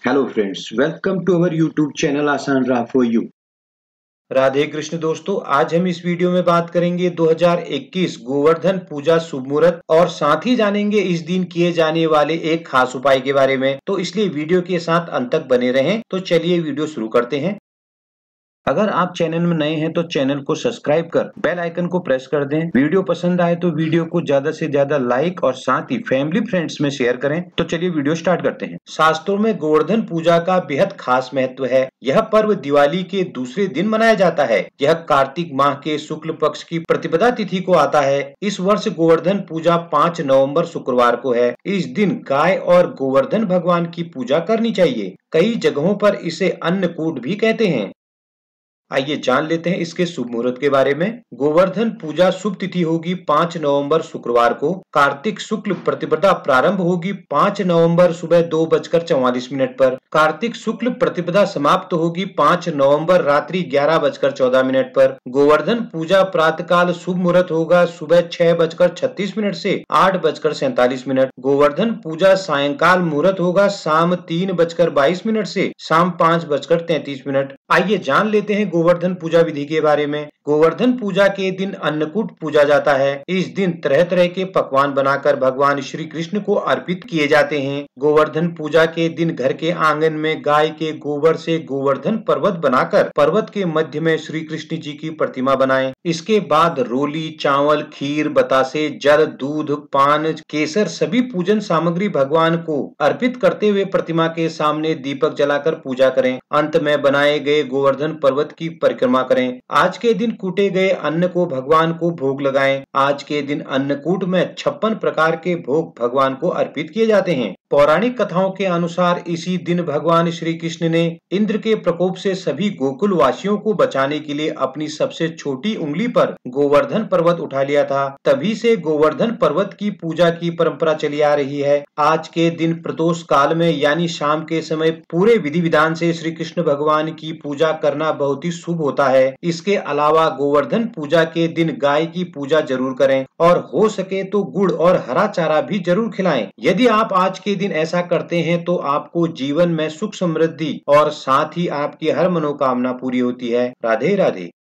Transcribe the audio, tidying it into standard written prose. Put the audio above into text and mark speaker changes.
Speaker 1: Hello friends, welcome to our YouTube channel Aasan Raah for you.
Speaker 2: Radhe Krishna दोस्तों, आज हम इस वीडियो में बात करेंगे 2021 गोवर्धन पूजा शुभ मुहूर्त और साथ ही जानेंगे इस दिन किए जाने वाले एक खास उपाय के बारे में। तो इसलिए वीडियो के साथ अंत तक बने रहें। तो चलिए वीडियो शुरू करते हैं। अगर आप चैनल में नए हैं तो चैनल को सब्सक्राइब कर बेल आइकन को प्रेस कर दें। वीडियो पसंद आए तो वीडियो को ज्यादा से ज्यादा लाइक और साथ ही फैमिली फ्रेंड्स में शेयर करें। तो चलिए वीडियो स्टार्ट करते हैं। शास्त्रों में गोवर्धन पूजा का बेहद खास महत्व है। यह पर्व दिवाली के दूसरे दिन मनाया जाता है। यह कार्तिक माह के शुक्ल पक्ष की प्रतिपदा तिथि को आता है। इस वर्ष गोवर्धन पूजा 5 नवंबर शुक्रवार को है। इस दिन गाय और गोवर्धन भगवान की पूजा करनी चाहिए। कई जगहों पर इसे अन्नकूट भी कहते हैं। आइए जान लेते हैं इसके शुभ मुहूर्त के बारे में। गोवर्धन पूजा शुभ तिथि होगी 5 नवंबर शुक्रवार को। कार्तिक शुक्ल प्रतिपदा प्रारंभ होगी 5 नवंबर सुबह 2:44 पर। कार्तिक शुक्ल प्रतिपदा समाप्त होगी 5 नवंबर रात्रि 11:14 पर। गोवर्धन पूजा प्रातःकाल शुभ मुहूर्त होगा सुबह 6:36 से 8:47। गोवर्धन पूजा सायंकाल मुहूर्त होगा शाम 3:22 से शाम 5:33। आइए जान लेते हैं गोवर्धन पूजा विधि के बारे में। गोवर्धन पूजा के दिन अन्नकूट पूजा जाता है। इस दिन तरह तरह के पकवान बनाकर भगवान श्री कृष्ण को अर्पित किए जाते हैं। गोवर्धन पूजा के दिन घर के आंगन में गाय के गोबर से गोवर्धन पर्वत बनाकर पर्वत के मध्य में श्री कृष्ण जी की प्रतिमा बनाएं। इसके बाद रोली, चावल, खीर, बतासे, जल, दूध, पान, केसर सभी पूजन सामग्री भगवान को अर्पित करते हुए प्रतिमा के सामने दीपक जलाकर पूजा करें। अंत में बनाए गए गोवर्धन पर्वत की परिक्रमा करें। आज के दिन कूटे गए अन्न को भगवान को भोग लगाएं। आज के दिन अन्नकूट में 56 प्रकार के भोग भगवान को अर्पित किए जाते हैं। पौराणिक कथाओं के अनुसार इसी दिन भगवान श्री कृष्ण ने इंद्र के प्रकोप से सभी गोकुल वासियों को बचाने के लिए अपनी सबसे छोटी उंगली पर गोवर्धन पर्वत उठा लिया था। तभी से गोवर्धन पर्वत की पूजा की परंपरा चली आ रही है। आज के दिन प्रदोष काल में यानी शाम के समय पूरे विधि विधान से श्री कृष्ण भगवान की पूजा करना बहुत ही शुभ होता है। इसके अलावा गोवर्धन पूजा के दिन गाय की पूजा जरूर करें और हो सके तो गुड़ और हरा चारा भी जरूर खिलाएं। यदि आप आज के दिन ऐसा करते हैं तो आपको जीवन में सुख समृद्धि और साथ ही आपकी हर मनोकामना पूरी होती है। राधे राधे।